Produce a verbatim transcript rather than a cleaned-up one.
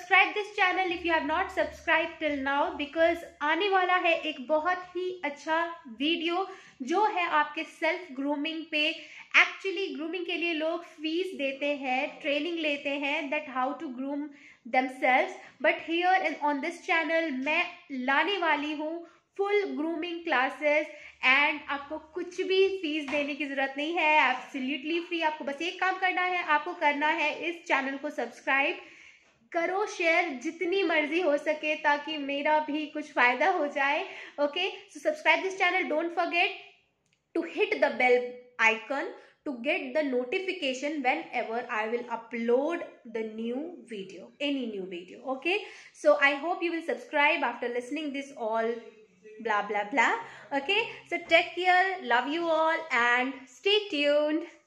Subscribe this channel if you have not subscribe till now, because आने वाला है एक बहुत ही अच्छा वीडियो जो है आपके सेल्फ ग्रूमिंग पे। एक्चुअली ग्रूमिंग के लिए लोग फीस देते हैं, ट्रेनिंग लेते हैं that how to groom themselves, but here and on this channel मैं लाने वाली हूँ फुल ग्रूमिंग क्लासेस एंड आपको कुछ भी फीस देने की जरूरत नहीं है, एब्सोल्युटली फ्री। आपको बस एक काम करना है, आपको करना है इस चैनल को सब्सक्राइब करो, शेयर जितनी मर्जी हो सके ताकि मेरा भी कुछ फायदा हो जाए। Okay, so subscribe this channel, don't forget to hit the bell icon to get the notification whenever I will upload the new video, any new video. Okay, so I hope you will subscribe after listening this all blah blah blah. Okay, so take care, love you all and stay tuned.